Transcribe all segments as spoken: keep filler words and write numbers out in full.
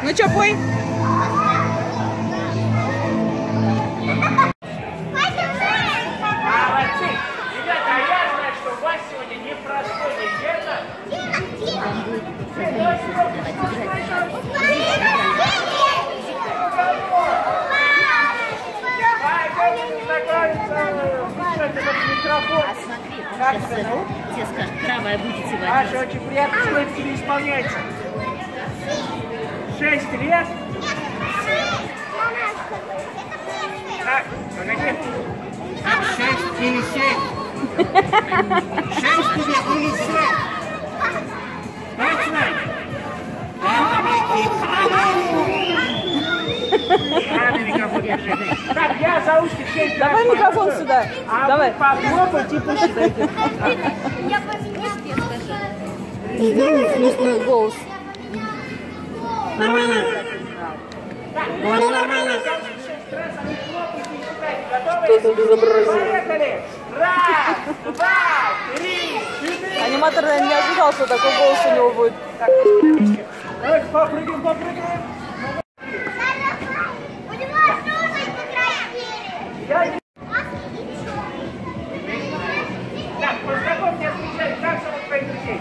Ну что, пой? Молодцы! Ребята, а я знаю, что у вас сегодня непростой день, верно? А смотри, он сейчас тебе скажет, правая будете водить. Маша, очень приятно, что это тебе исполняется. Шесть лет. Так, погоди. Шесть или семь? Шесть тебе или семь? Точно? Ладно, микрофон держи. Так, я за ушки всех. Давай микрофон сюда. А Давай. попробуйте посчитать. Я по-фински скажи. Смешной голос. Нормально. Говори нормально. Что за безобразие? Поехали! Раз, два, три, четыре. Аниматор, наверное, не ожидал, что такой голос у него будет. Так, давайте попрыгаем, попрыгаем. Так, познакомься с Мишель, как зовут твоих друзей?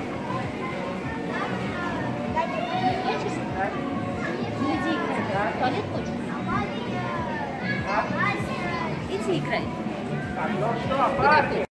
Иди играй. В туалет хочешь? Иди играй. Так, ну что, парни,